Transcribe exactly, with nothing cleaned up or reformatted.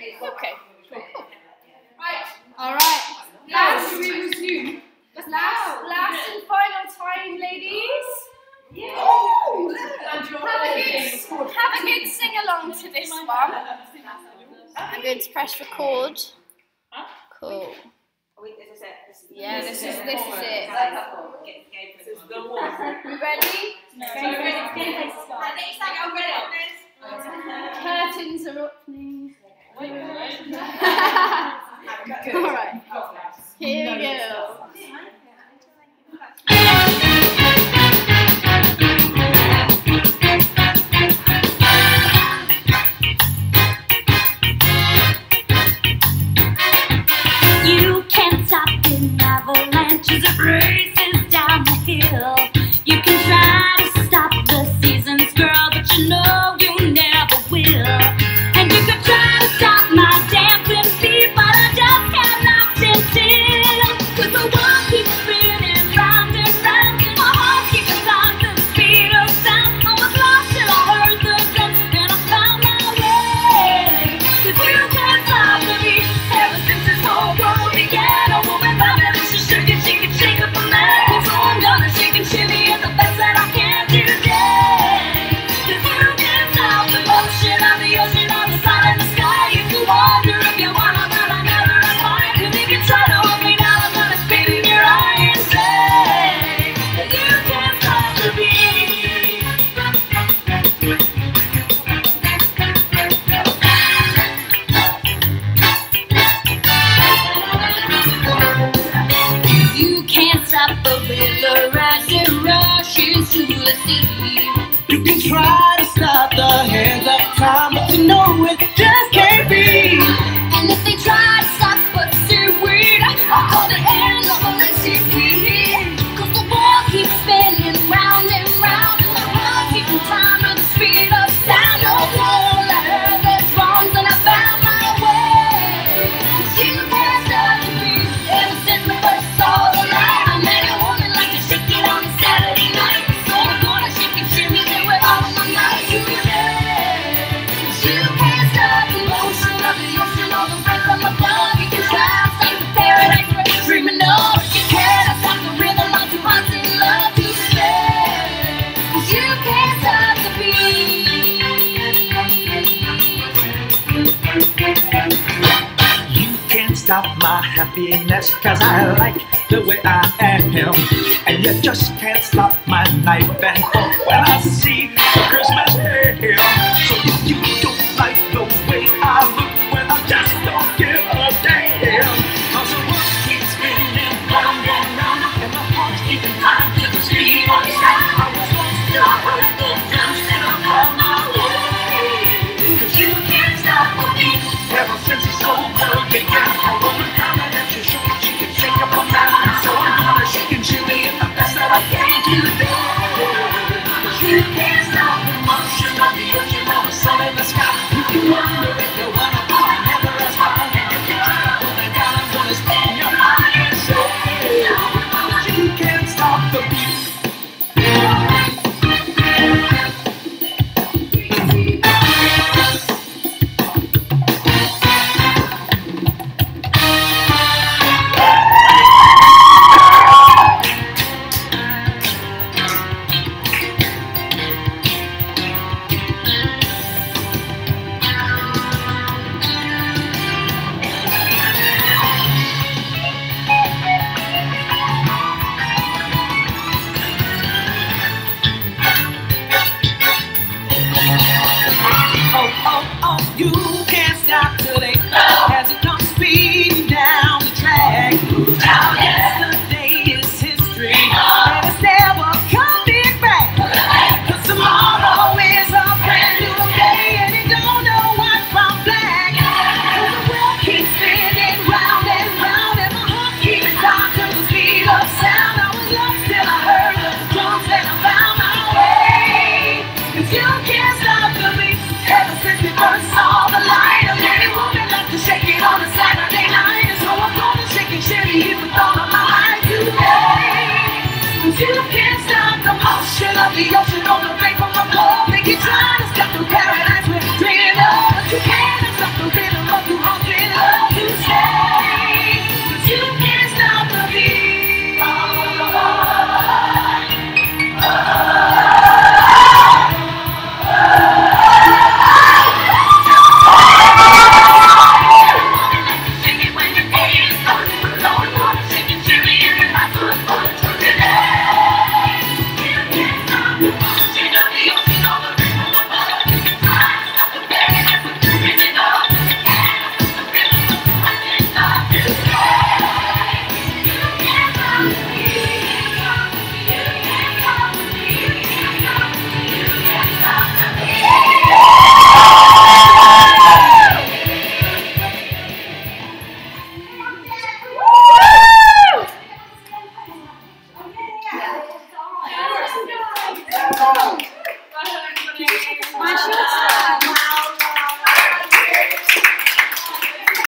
Okay. Cool. Right. All right. Now should we resume? Last, last and final time, ladies. Yeah. Oh, have, a good, have a good sing along to this one. I'm going to press record. Cool. Yeah, this is this is it. You ready? No. Curtains are opening. Alright. Here we go. You can't stop an avalanche as it races down the hill. You can try to stop the seasons, girl, but you know you never will. And you can try to stop my dancing feet, but I just cannot stand still. 'Cause the world keeps spinning round and round, and my heart keeps time to the speed of sound. I was lost till I heard the drums, and I found my way. 'Cause you can't stop the beat ever since this whole world began. A woman found me, she shook it, she could shake up a man. So I'm gonna shake and shimmy at the best that I can today. 'Cause you can't stop the motion of the ocean, of the sun and the sky. You can wonder if you wanna, but I never applied. And if you try to hold me down, I'm gonna spit in your eye and say that you can't stop the beat. You can't stop the river as it rushes to the sea. You can try to stop the hands of time, but you know it just can't be. And if they try to stop us, seaweed, I'll call the end of a lazy weed. 'Cause the world keeps spinning round and round, and my heart keeps in time with the speed of sound. Oh, well, I heard there's wrongs and I found my way. 'Cause you can't stop the beat ever since the first saw the light. I met a woman like to shake it on a Saturday night, so I'm gonna shake and shimmy it with all of my might today. 'Cause you can't stop the motion of the ocean or the breath of my blood. You can try to stop the paradise we're dreaming of, but you can't stop the rhythm of two hearts in love to stay. 'Cause you can't stop the beat. You can't stop my happiness, 'cause I like the way I am. And you just can't stop my knife and fork when I see the Christmas hymn. So if you don't like the way I look,